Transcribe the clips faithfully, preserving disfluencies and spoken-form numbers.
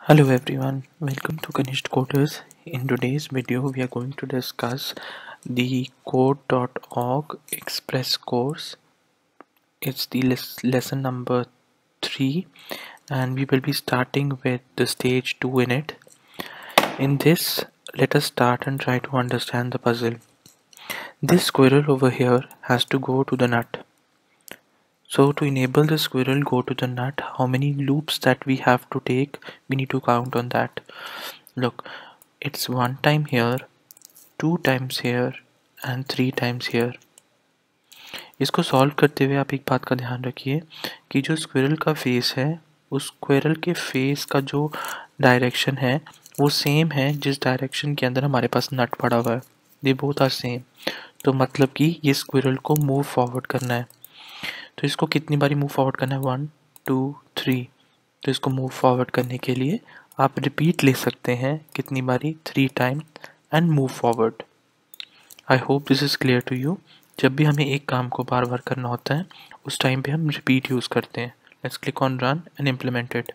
Hello everyone, welcome to Kanishth Coders. In today's video, we are going to discuss the code dot org Express course. It's the les- lesson number three, and we will be starting with the stage two in it. In this, let us start and try to understand the puzzle. This squirrel over here has to go to the nut. So to enable the squirrel go to the nut, how many loops that we have to take, we need to count on that. Look, it's one time here, two times here and three times here. इसको solve करते हुए आप एक बात का ध्यान रखिए कि जो स्क्विरल का फेस है उस स्क्विरल के फेस का जो डायरेक्शन है वो सेम है जिस डायरेक्शन के अंदर हमारे पास नट पड़ा हुआ है। ये बोथ आर सेम, तो मतलब कि ये स्क्विरल को मूव फॉरवर्ड करना है। तो इसको कितनी बारी मूव फॉरवर्ड करना है? One two three. तो इसको मूव फॉरवर्ड करने के लिए आप रिपीट ले सकते हैं कितनी बारी? Three time and move forward. I hope this is clear to you. जब भी हमें एक काम को बार बार करना होता है उस टाइम पे हम रिपीट यूज़ करते हैं। Let's click on run and implement it.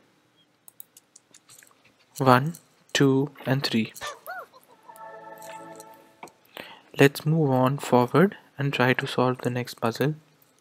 One two and three. Let's move on forward and try to solve the next puzzle.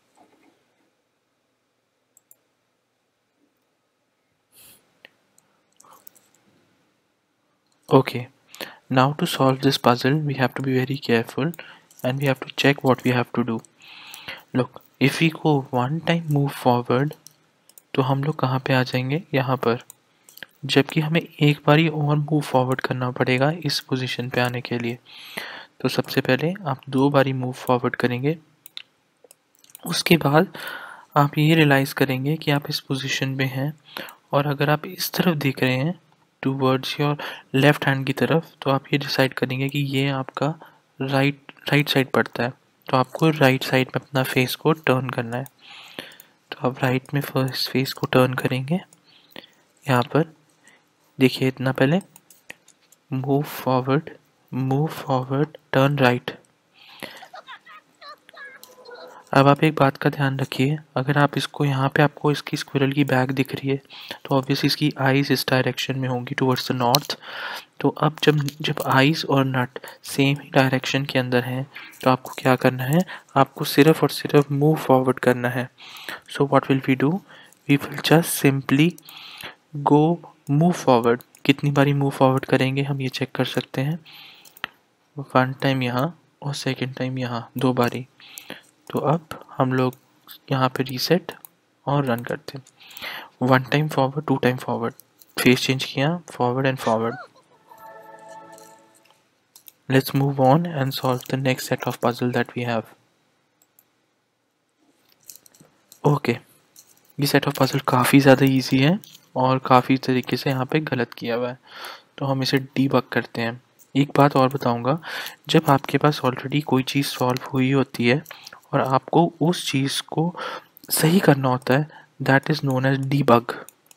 Okay, now to solve this puzzle we have to be very careful and we have to check what we have to do. Look, if we go one time move forward तो हम लोग कहाँ पे आ जाएंगे? यहाँ पर। जबकि हमें एक बारी और मूव फॉरवर्ड करना पड़ेगा इस पोजीशन पे आने के लिए। तो सबसे पहले आप दो बारी मूव फॉरवर्ड करेंगे, उसके बाद आप ये रियलाइज़ करेंगे कि आप इस पोजीशन पे हैं और अगर आप इस तरफ देख रहे हैं टूवर्ड्स योर लेफ्ट हैंड की तरफ, तो आप ये डिसाइड करेंगे कि ये आपका राइट राइट साइड पड़ता है। तो आपको राइट साइड में अपना फेस को टर्न करना है। तो आप राइट में फर्स्ट फेस को टर्न करेंगे। यहाँ पर देखिए, इतना पहले move forward, move forward, turn right. अब आप एक बात का ध्यान रखिए, अगर आप इसको यहाँ पे आपको इसकी स्क्विरल की बैक दिख रही है तो ऑब्वियसली इसकी आईज इस डायरेक्शन में होंगी टुवर्ड्स द नॉर्थ। तो अब जब जब आईज और नट सेम ही डायरेक्शन के अंदर हैं तो आपको क्या करना है? आपको सिर्फ और सिर्फ मूव फॉरवर्ड करना है। So what will we do? We will just simply go move forward. कितनी बारी मूव फॉरवर्ड करेंगे हम ये चेक कर सकते हैं। वन टाइम यहाँ और सेकेंड टाइम यहाँ, दो बारी। तो अब हम लोग यहाँ पे रीसेट और रन करते हैं। One time forward, two time forward, face change किया, forward and forward. Let's move on and solve the next set of puzzle that we have. Okay, ये सेट ऑफ पजल काफ़ी ज़्यादा इजी है और काफ़ी तरीके से यहाँ पे गलत किया हुआ है, तो हम इसे डीबग करते हैं। एक बात और बताऊंगा, जब आपके पास ऑलरेडी कोई चीज़ सॉल्व हुई होती है और आपको उस चीज़ को सही करना होता है, that is known as debug.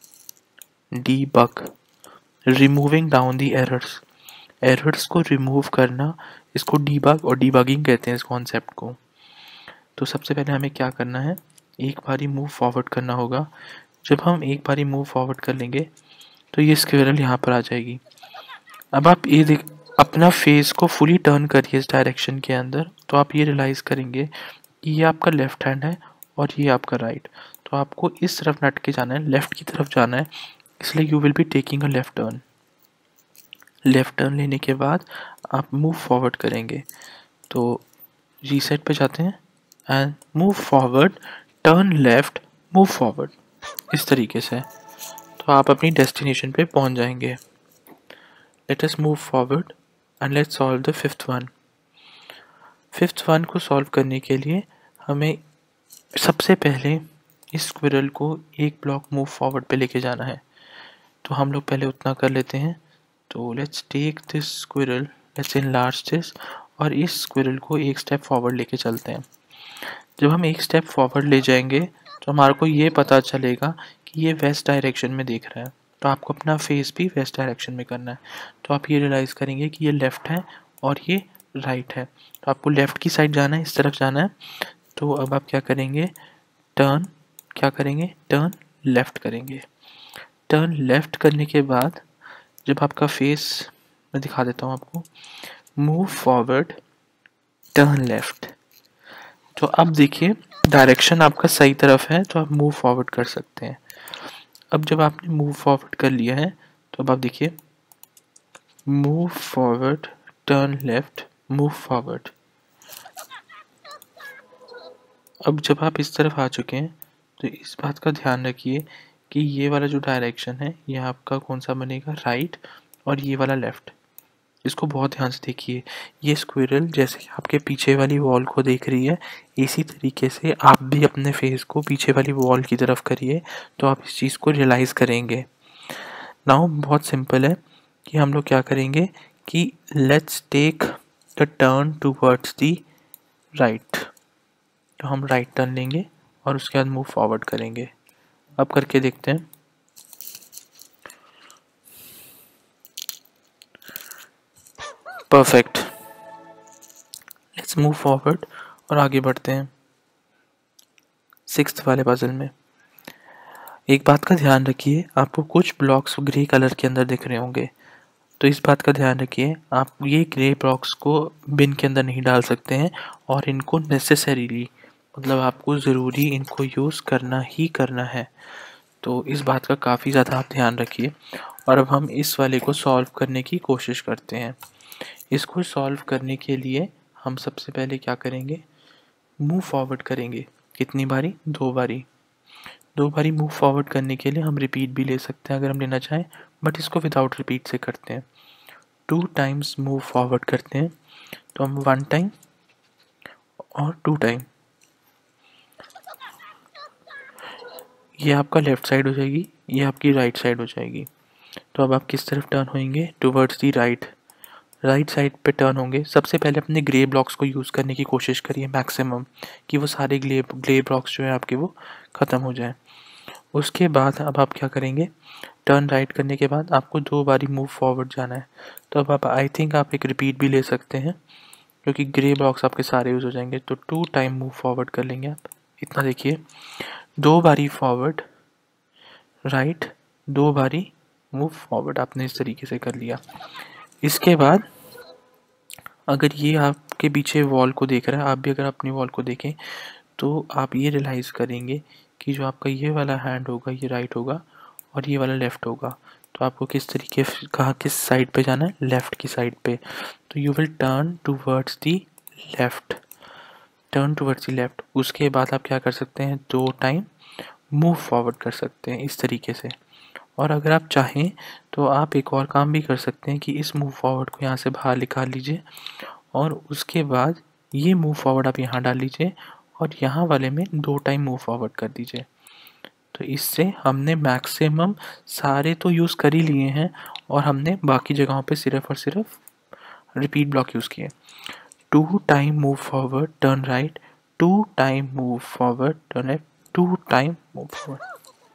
Debug, removing down the errors. Errors को रिमूव करना, इसको डीबग और डीबगिंग कहते हैं इस कॉन्सेप्ट को। तो सबसे पहले हमें क्या करना है? एक बारी मूव फॉरवर्ड करना होगा। जब हम एक बारी मूव फॉरवर्ड कर लेंगे तो ये स्क्विरल यहाँ पर आ जाएगी। अब आप ये देख, अपना फेस को फुली टर्न करिए इस डायरेक्शन के अंदर, तो आप ये रियलाइज़ करेंगे कि ये आपका लेफ्ट हैंड है और ये आपका राइट। तो आपको इस तरफ नट के जाना है, लेफ़्ट की तरफ जाना है, इसलिए you will be taking a left turn. Left turn लेने के बाद आप मूव फॉरवर्ड करेंगे। तो रीसेट पे जाते हैं and move forward, turn left, move forward, इस तरीके से। तो आप अपनी डेस्टिनेशन पे पहुंच जाएंगे। Let us move forward and let's solve the fifth one. Fifth one को सॉल्व करने के लिए हमें सबसे पहले इस स्क्विरल को एक ब्लॉक मूव फॉरवर्ड पे लेके जाना है। तो हम लोग पहले उतना कर लेते हैं। तो let's take this squirrel, let's enlarge this, और इस स्क्विरल को एक स्टेप फॉरवर्ड लेके चलते हैं। जब हम एक स्टेप फॉरवर्ड ले जाएंगे तो हमारे को ये पता चलेगा कि ये वेस्ट डायरेक्शन में देख रहा है, तो आपको अपना फेस भी वेस्ट डायरेक्शन में करना है। तो आप ये रियलाइज़ करेंगे कि ये लेफ़्ट है और ये राइट है, तो आपको लेफ़्ट की साइड जाना है, इस तरफ जाना है। तो अब आप क्या करेंगे? टर्न, क्या करेंगे? टर्न लेफ़्ट करेंगे। टर्न लेफ्ट करने के बाद जब आपका फेस, मैं दिखा देता हूँ आपको, मूव फॉरवर्ड, टर्न लेफ्ट। तो अब देखिए डायरेक्शन आपका सही तरफ है तो आप मूव फॉरवर्ड कर सकते हैं। अब जब आपने मूव फॉरवर्ड कर लिया है तो अब आप देखिए move forward, turn left, move forward. अब जब आप इस तरफ आ चुके हैं तो इस बात का ध्यान रखिए कि ये वाला जो डायरेक्शन है ये आपका कौन सा बनेगा, राइट, और ये वाला लेफ्ट। इसको बहुत ध्यान से देखिए। ये स्क्विरल जैसे कि आपके पीछे वाली वॉल को देख रही है, इसी तरीके से आप भी अपने फेस को पीछे वाली वॉल की तरफ करिए तो आप इस चीज़ को रियलाइज़ करेंगे। नाउ बहुत सिंपल है कि हम लोग क्या करेंगे कि let's take the turn towards the right. तो हम राइट टर्न लेंगे और उसके बाद मूव फॉरवर्ड करेंगे। अब करके देखते हैं। परफेक्ट। लेट्स मूव फॉरवर्ड और आगे बढ़ते हैं सिक्स्थ वाले पजल में। एक बात का ध्यान रखिए, आपको कुछ ब्लॉक्स ग्रे कलर के अंदर दिख रहे होंगे, तो इस बात का ध्यान रखिए आप ये ग्रे ब्लॉक्स को बिन के अंदर नहीं डाल सकते हैं और इनको नेसेसरीली, मतलब आपको ज़रूरी इनको यूज़ करना ही करना है। तो इस बात का काफ़ी ज़्यादा आप ध्यान रखिए। और अब हम इस वाले को सॉल्व करने की कोशिश करते हैं। इसको सॉल्व करने के लिए हम सबसे पहले क्या करेंगे, मूव फॉरवर्ड करेंगे। कितनी बारी? दो बारी। दो बारी मूव फॉरवर्ड करने के लिए हम रिपीट भी ले सकते हैं अगर हम लेना चाहें, बट इसको विदाउट रिपीट से करते हैं। टू टाइम्स मूव फॉरवर्ड करते हैं तो हम वन टाइम और टू टाइम, ये आपका लेफ़्ट साइड हो जाएगी, ये आपकी राइट साइड हो जाएगी। तो अब आप किस तरफ टर्न होंगे? Towards the right. Right side पे टर्न होंगे। सबसे पहले अपने ग्रे ब्लॉक्स को यूज़ करने की कोशिश करिए मैक्सिमम, कि वो सारे ग्ले ग्रे ब्लॉक्स जो है आपके वो ख़त्म हो जाएं। उसके बाद अब आप क्या करेंगे, टर्न राइट करने के बाद आपको दो बारी मूव फॉरवर्ड जाना है। तो अब आप आई थिंक आप एक रिपीट भी ले सकते हैं क्योंकि ग्रे ब्लॉक्स आपके सारे यूज़ हो जाएंगे। तो टू टाइम मूव फॉरवर्ड कर लेंगे आप। इतना देखिए, दो बारी फॉरवर्ड राइट, दो बारी मूव फॉरवर्ड आपने इस तरीके से कर लिया। इसके बाद अगर ये आपके पीछे वॉल को देख रहा है, आप भी अगर अपनी वॉल को देखें तो आप ये रियलाइज़ करेंगे कि जो आपका ये वाला हैंड होगा ये राइट होगा और ये वाला लेफ़्ट होगा। तो आपको किस तरीके कहाँ किस साइड पे जाना है? लेफ़्ट की साइड पे। तो you will turn towards the left, turn towards the left. उसके बाद आप क्या कर सकते हैं, दो टाइम मूव फॉरवर्ड कर सकते हैं इस तरीके से। और अगर आप चाहें तो आप एक और काम भी कर सकते हैं कि इस मूव फॉरवर्ड को यहाँ से बाहर निकाल लीजिए और उसके बाद ये मूव फॉरवर्ड आप यहाँ डाल लीजिए और यहाँ वाले में दो टाइम मूव फॉरवर्ड कर दीजिए। तो इससे हमने मैक्सिमम सारे तो यूज़ कर ही लिए हैं और हमने बाकी जगहों पे सिर्फ और सिर्फ रिपीट ब्लॉक यूज़ किए। Two time move forward turn right, two time move forward turn left, two time move forward.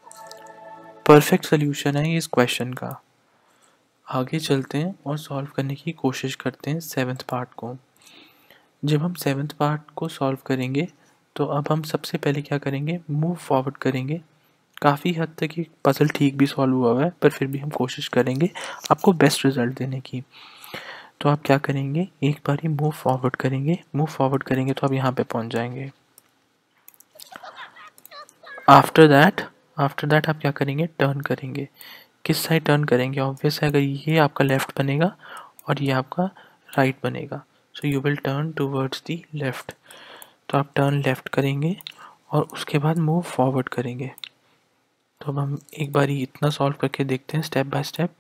Perfect solution है इस क्वेश्चन का। आगे चलते हैं और सॉल्व करने की कोशिश करते हैं सेवन्थ पार्ट को। जब हम सेवन्थ पार्ट को सॉल्व करेंगे तो अब हम सबसे पहले क्या करेंगे, मूव फॉरवर्ड करेंगे। काफ़ी हद तक ये पजल ठीक भी सॉल्व हुआ हुआ है पर फिर भी हम कोशिश करेंगे आपको बेस्ट रिजल्ट देने की। तो आप क्या करेंगे, एक बार ही मूव फॉरवर्ड करेंगे। मूव फॉरवर्ड करेंगे तो आप यहाँ पे पहुँच जाएंगे। आफ्टर दैट आफ्टर दैट आप क्या करेंगे, टर्न करेंगे। किस साइड टर्न करेंगे? ऑब्वियस है, अगर ये आपका लेफ़्ट बनेगा और ये आपका राइट बनेगा, so you will turn towards the left. तो आप टर्न लेफ़्ट करेंगे और उसके बाद मूव फॉरवर्ड करेंगे। तो अब हम एक बार ही इतना सॉल्व करके देखते हैं step by step.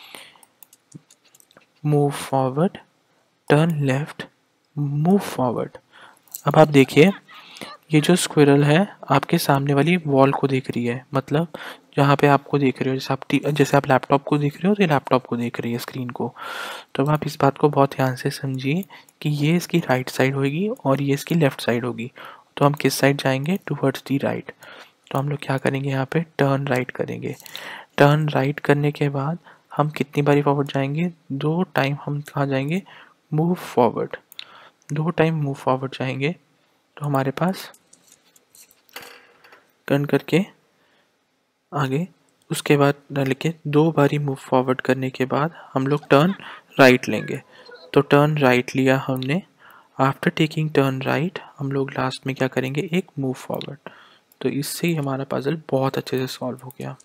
Move forward, turn left, move forward. अब आप देखिए ये जो स्क्विरल है आपके सामने वाली वॉल को देख रही है, मतलब जहाँ पे आपको देख रहे हो, जैसे आप जैसे आप लैपटॉप को देख रहे हो तो ये लैपटॉप को देख रही है, स्क्रीन को। तो अब आप इस बात को बहुत ध्यान से समझिए कि ये इसकी राइट साइड होगी और ये इसकी लेफ़्ट साइड होगी। तो हम किस साइड जाएंगे? Towards the right. तो हम लोग क्या करेंगे, यहाँ पे टर्न राइट करेंगे। टर्न राइट करने के बाद हम कितनी बारी फॉरवर्ड जाएंगे? दो टाइम हम कहाँ जाएंगे? Move forward. दो टाइम मूव फॉरवर्ड जाएंगे तो हमारे पास टर्न करके आगे उसके बाद डाल के दो बारी मूव फॉरवर्ड करने के बाद हम लोग टर्न राइट लेंगे। तो टर्न राइट लिया हमने। आफ्टर टेकिंग टर्न राइट हम लोग लास्ट में क्या करेंगे, एक मूव फॉरवर्ड। तो इससे ही हमारा पजल बहुत अच्छे से सॉल्व हो गया।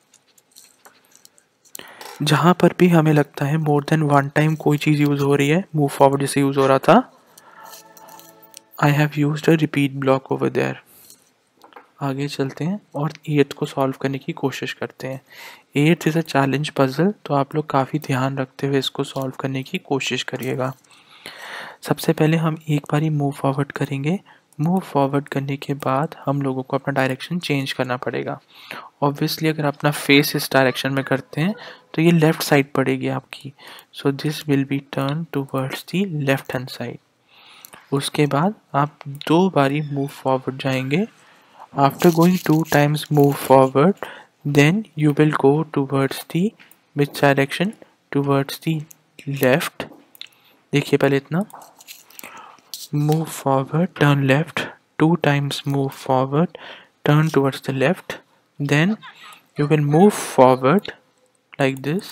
जहाँ पर भी हमें लगता है मोर देन वन टाइम कोई चीज़ यूज़ हो रही है, मूव फॉरवर्ड जैसे यूज़ हो रहा था, I have used a repeat block over there. आगे चलते हैं और एट्थ को सॉल्व करने की कोशिश करते हैं। Eighth is a challenge puzzle, तो आप लोग काफ़ी ध्यान रखते हुए इसको सॉल्व करने की कोशिश करिएगा। सबसे पहले हम एक बारी मूव फॉरवर्ड करेंगे। मूव फॉरवर्ड करने के बाद हम लोगों को अपना डायरेक्शन चेंज करना पड़ेगा। ऑब्वियसली अगर अपना फेस इस डायरेक्शन में करते हैं तो ये लेफ़्ट साइड पड़ेगी आपकी। So this will be turn towards the left hand side. उसके बाद आप दो बारी मूव फॉरवर्ड जाएंगे। After going two times move forward, then you will go towards the which direction, towards the left. देखिए पहले इतना, move forward, turn left, two times move forward, turn towards the left, then you will move forward like this,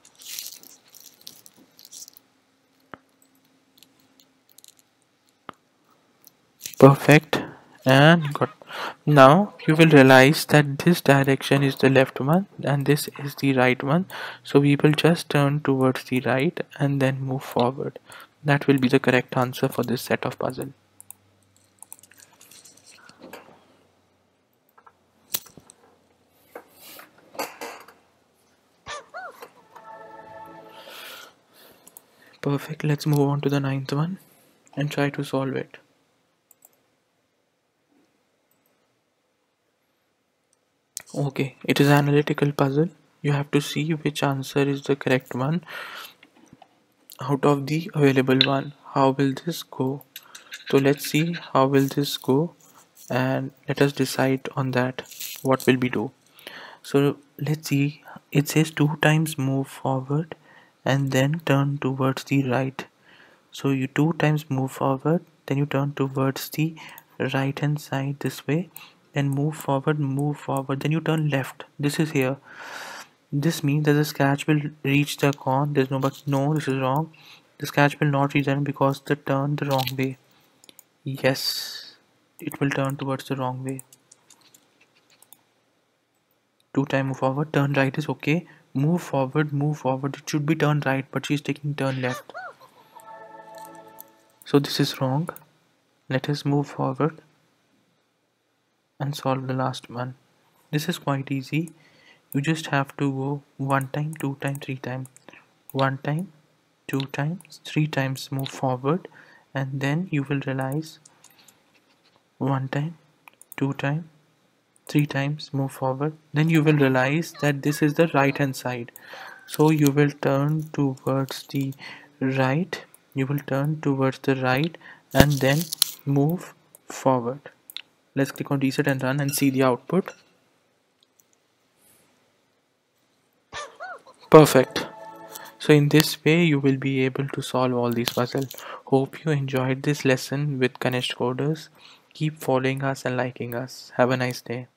perfect, and good. Now you will realize that this direction is the left one and this is the right one, so we will just turn towards the right and then move forward. That will be the correct answer for this set of puzzle. Perfect. Let's move on to the ninth one and try to solve it. Okay, it is an analytical puzzle. You have to see which answer is the correct one out of the available one. How will this go? So let's see how will this go and let us decide on that what will we do. So let's see, it says two times move forward and then turn towards the right. So you two times move forward, then you turn towards the right hand side this way, then move forward, move forward, then you turn left. This is here. This means that the sketch will reach the corn. There's no but no, this is wrong. The sketch will not reach them because they turn the wrong way. Yes, it will turn towards the wrong way. Two time move forward, turn right is okay. Move forward, move forward. It should be turn right, but she's taking turn left. So this is wrong. Let us move forward and solve the last one. This is quite easy. You just have to go one time, two time, three time. One time, two times, three times move forward, and then you will realize one time, two time, three times move forward. Then you will realize that this is the right hand side. So you will turn towards the right. You will turn towards the right and then move forward. Let's click on reset and run and see the output. Perfect. So in this way you will be able to solve all these puzzles. Hope you enjoyed this lesson with Kanishk Coders. Keep following us and liking us. Have a nice day.